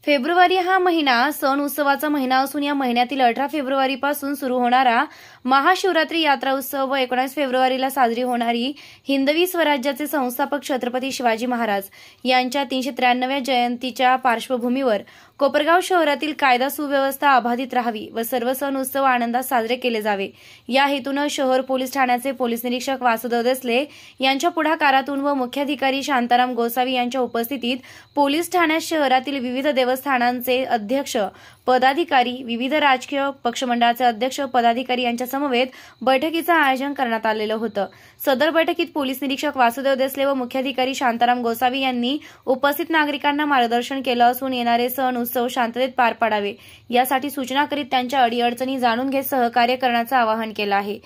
February हा महिना सण उत्सवाचा महिना असून या महिन्यातील 18 फेब्रुवारीपासून सुरू होणारा महाशिवरात्री यात्रा उत्सव व 19 फेब्रुवारीला साजरी होणारी हिंदवी स्वराज्याचे संस्थापक छत्रपती शिवाजी महाराज यांच्या 393व्या जयंतीच्या पार्श्वभूमीवर कोपरगाव शहरातील कायदा सुव्यवस्था अबाधित राहावी व सर्व सण उत्सव आनंदात साजरे केले जावे या हेतूने शहर पोलीस ठाण्याचे पोलीस निरीक्षक वासुदेव देसले यांच्या पुढाकारातून व मुख्याधिकारी शांताराम गोसावी यांच्या उपस्थितीत पोलीस ठाण्यात शहरातील विविध देवस्थानांचे अध्यक्ष पदाधिकारी विविध राजकीय पक्षमंडळाचे अध्यक्ष पदाधिकारी यांच्या समवेत बैठकीचे आयोजन करण्यात आलेलं होतं। सदर बैठकीत पोलीस निरीक्षक वासुदेव देसले व मुख्याधिकारी शांताराम गोसावी यांनी उपस्थित नागरिकांना मार्गदर्शन केलं असून येणारे सण उत्सव शांततेत पार पाडावे यासाठी सूचना करीत त्यांच्या अडीअडचणी जाणून घेत सहकार्य करण्याचं आवाहन केलं आहे।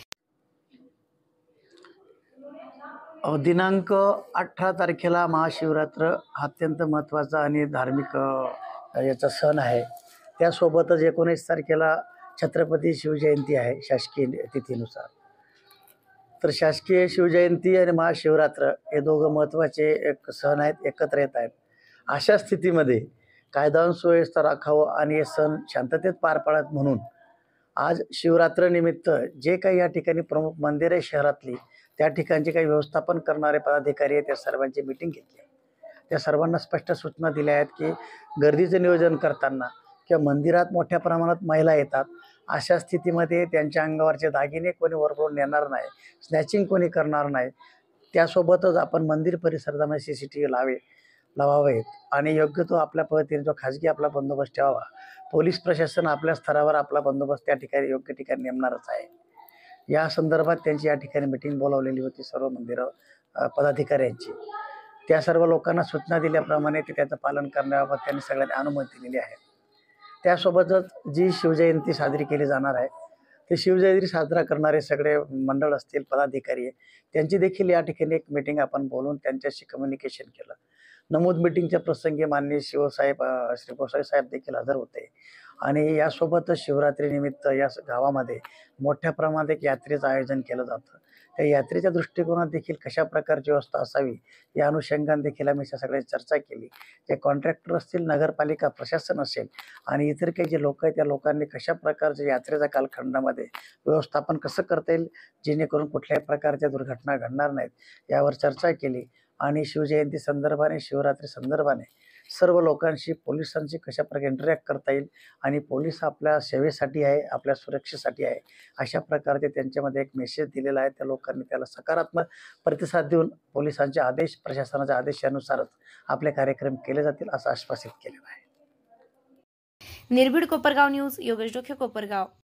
दिनांक 18 तारखेला महाशिवरात्र हा अत्यंत महत्त्वाचा आणि धार्मिक याचा सण आहे। त्यासोबतच 19 तारखेला छत्रपती शिवजयंती आहे शासकीय तिथीनुसार। तर शासकीय शिवजयंती आणि महाशिवरात्र हे दोघं महत्त्वाचे एक सण आहेत, एकत्र येत आहेत। अशा स्थितीमध्ये कायदा आणि सुव्यवस्था राखावं आणि हे सण शांततेत पार पाडावेत म्हणून आज शिवरात्रीनिमित्त जे काही या ठिकाणी प्रमुख मंदिर आहे शहरातली त्या ठिकाणचे काही व्यवस्थापन करणारे पदाधिकारी आहेत त्या सर्वांची मीटिंग घेतली। त्या सर्वांना स्पष्ट सूचना दिल्या आहेत की गर्दीचं नियोजन करताना किंवा मंदिरात मोठ्या प्रमाणात महिला येतात अशा स्थितीमध्ये त्यांच्या अंगावरचे दागिने कोणी वरवरून नेणार नाही, स्नॅचिंग कोणी करणार नाही। त्यासोबतच आपण मंदिर परिसरामध्ये CCTV लावावेत आणि योग्य तो आपल्या पद्धतीने जो खाजगी आपला बंदोबस्त ठेवावा। पोलीस प्रशासन आपल्या स्तरावर आपला बंदोबस्त त्या ठिकाणी योग्य ठिकाणी नेमणारच आहे। या संदर्भात त्यांची या ठिकाणी मीटिंग बोलावलेली होती सर्व मंदिर पदाधिकाऱ्यांची। त्या सर्व लोकांना सूचना दिल्याप्रमाणे ते त्याचं पालन करण्याबाबत त्यांनी सगळ्यांनी अनुमती दिली आहे। त्यासोबतच जी शिवजयंती साजरी केली जाणार आहे ते शिवजयंती साजरा करणारे सगळे मंडळ असतील पदाधिकारी आहे त्यांची देखील या ठिकाणी एक मीटिंग आपण बोलून त्यांच्याशी कम्युनिकेशन केलं। नमूद मीटिंगच्या प्रसंगी माननीय श्री गोसावी साहेब देखील हजर होते आणि यासोबतच शिवरात्रीनिमित्त या गावामध्ये मोठ्या प्रमाणात एक यात्रेचं आयोजन केलं जातं। त्या यात्रेच्या दृष्टिकोनात देखील कशा प्रकारची व्यवस्था असावी या अनुषंगाने देखील आम्ही सगळ्यांची चर्चा केली। जे कॉन्ट्रॅक्टर असतील, नगरपालिका प्रशासन असेल आणि इतर काही जे लोक आहेत त्या लोकांनी कशा प्रकारच्या यात्रेच्या कालखंडामध्ये व्यवस्थापन कसं करता येईल जेणेकरून कुठल्याही प्रकारच्या दुर्घटना घडणार नाहीत यावर चर्चा केली आणि शिवजयंती संदर्भाने शिवरात्री संदर्भाने सर्व लोकांशी पोलिसांशी कशा प्रकारे इंटरॅक्ट करता येईल आणि पोलीस आपल्या सेवेसाठी आहे, आपल्या सुरक्षेसाठी आहे अशा प्रकारचे त्यांच्यामध्ये एक मेसेज दिलेला आहे। त्या लोकांनी त्याला सकारात्मक प्रतिसाद देऊन पोलिसांचे आदेश प्रशासनाच्या आदेशानुसारच आपले कार्यक्रम केले जातील असं आश्वासित केलेलं आहे। निर्भीड कोपरगाव न्यूज, योगेश डोके, कोपरगाव।